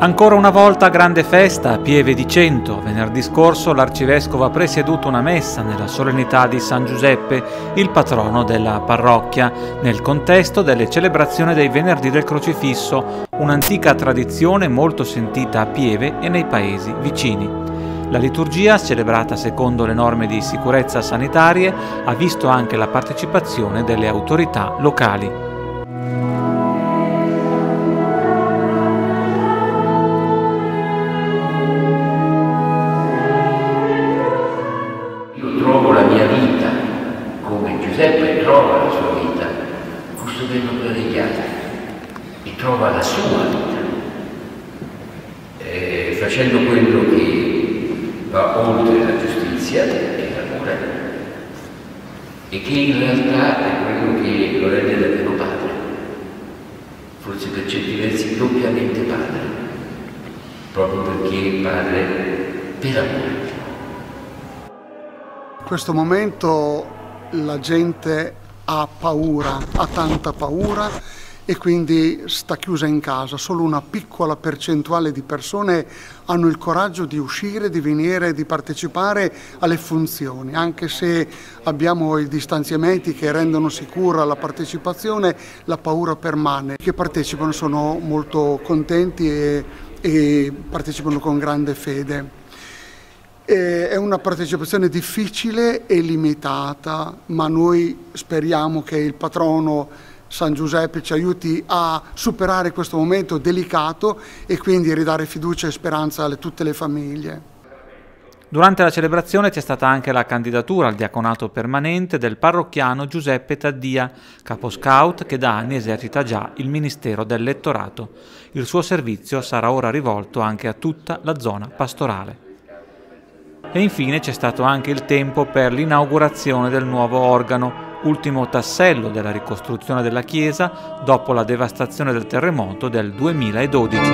Ancora una volta grande festa a Pieve di Cento. Venerdì scorso l'arcivescovo ha presieduto una messa nella solennità di San Giuseppe, il patrono della parrocchia, nel contesto delle celebrazioni dei venerdì del Crocifisso, un'antica tradizione molto sentita a Pieve e nei paesi vicini. La liturgia, celebrata secondo le norme di sicurezza sanitarie, ha visto anche la partecipazione delle autorità locali. Trovo la mia vita come Giuseppe trova la sua vita, custodendo quella degli altri, e trova la sua vita, facendo quello che va oltre la giustizia e l'amore, e che in realtà è quello che lo rende davvero padre, forse per certi versi doppiamente padre, proprio perché padre per amore. In questo momento la gente ha paura, ha tanta paura e quindi sta chiusa in casa. Solo una piccola percentuale di persone hanno il coraggio di uscire, di venire, di partecipare alle funzioni. Anche se abbiamo i distanziamenti che rendono sicura la partecipazione, la paura permane. I che partecipano sono molto contenti e partecipano con grande fede. È una partecipazione difficile e limitata, ma noi speriamo che il patrono San Giuseppe ci aiuti a superare questo momento delicato e quindi ridare fiducia e speranza a tutte le famiglie. Durante la celebrazione c'è stata anche la candidatura al diaconato permanente del parrocchiano Giuseppe Taddia, capo scout che da anni esercita già il ministero del lettorato. Il suo servizio sarà ora rivolto anche a tutta la zona pastorale. E infine c'è stato anche il tempo per l'inaugurazione del nuovo organo, ultimo tassello della ricostruzione della chiesa dopo la devastazione del terremoto del 2012.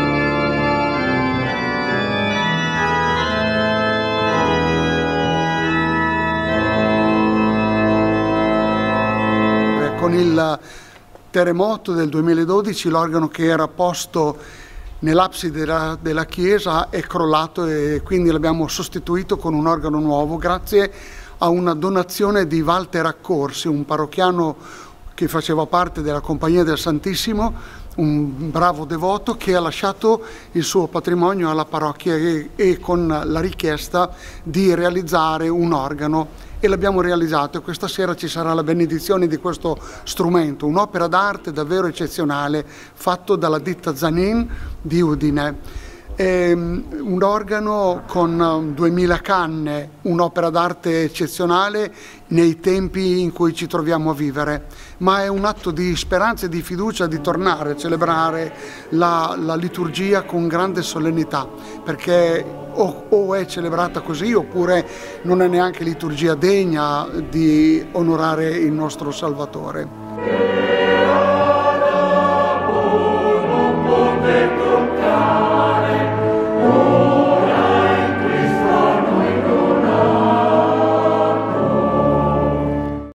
Con il terremoto del 2012 l'organo che era posto nell'abside della chiesa è crollato e quindi l'abbiamo sostituito con un organo nuovo grazie a una donazione di Walter Accorsi, un parrocchiano che faceva parte della Compagnia del Santissimo, un bravo devoto che ha lasciato il suo patrimonio alla parrocchia e con la richiesta di realizzare un organo, e l'abbiamo realizzato, e questa sera ci sarà la benedizione di questo strumento, un'opera d'arte davvero eccezionale fatto dalla ditta Zanin di Udine. Un organo con 2000 canne, un'opera d'arte eccezionale nei tempi in cui ci troviamo a vivere, ma è un atto di speranza e di fiducia di tornare a celebrare la liturgia con grande solennità, perché o è celebrata così oppure non è neanche liturgia degna di onorare il nostro Salvatore.